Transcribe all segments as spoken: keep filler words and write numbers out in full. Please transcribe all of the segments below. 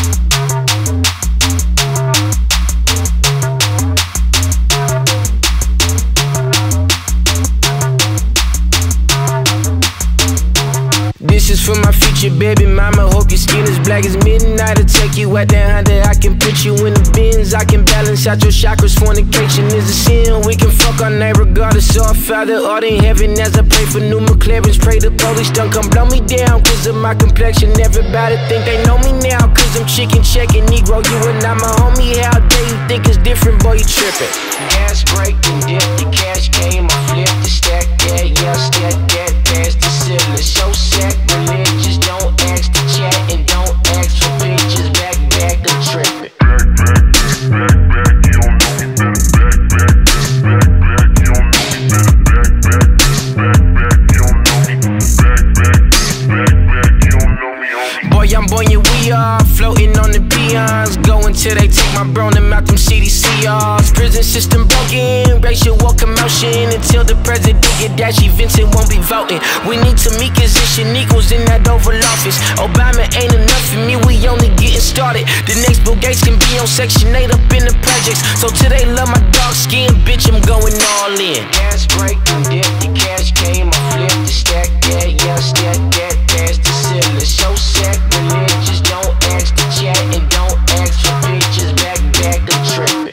This is for my future baby mama. Hope your skin is black as midnight. I'll take you out that Honda. I can put you in the bins. I can balance out your chakras. Fornication is a sin. We can fuck our name regardless of our Father art in heaven. As I pray for new McLarens, pray the police don't come blow me down cause of my complexion. Everybody think they know me now cause I'm chicken checking. Negro, you are not my homie. How dare you think it's different, boy, you tripping. Gas break and dip, the cash came. I flipped the stack that, yeah, stack that past the ceiling. So sacrilegious, don't ask to chat and don't ask for pictures. Back, back, I'm tripping. Back, back, back, back, you don't know me better. Back, back, back, back, you don't know me better. Back, back, back, back, you don't know me. Back, back, back, back, you don't know me, homie. Boy, I'm boy, yeah, we are floating on the peons. Go until they take my bro and out them C D C Rs. Prison system broken, racial war commotion. Until the president get dashy, Vincent won't be voting. We need to meet position equals in that Oval Office. Obama ain't enough for me, we only getting started. The next Bill Gates can be on Section eight up in the projects. So till they love my dark skin, bitch, I'm going all in. Gas break and dip, the cash came. I flipped the stack that, yeah, stack that past the ceiling. So sacrilegious, don't ask to chat and don't ask for pictures. Back, back, I'm tripping.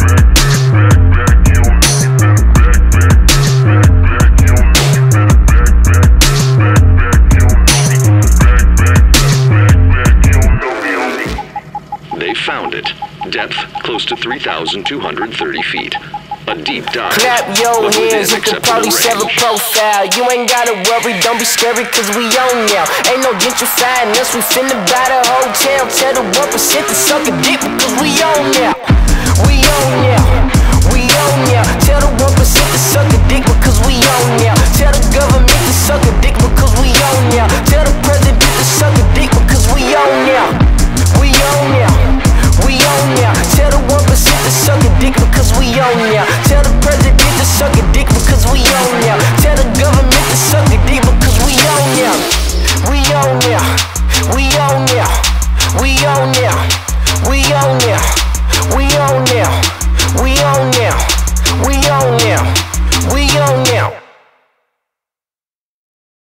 They found it. Depth close to three thousand two hundred thirty feet. A deep dive. Clap your hands if the police have a profile. You ain't gotta worry, don't be scary cause we on now. Ain't no gentrifying us, we finna buy the hotel. Tell the one percent to suck a dick because we on now. We on now. We on now. Tell the one percent to suck a dick because we on now. Tell the government to suck a dick because we on now. Tell the president to suck a dick because we on now. We on now. We on now. Tell the one percent to suck a dick because we on now. Tell the president to suck a dick because we on now. Tell the government to suck a dick because we on now. We on now.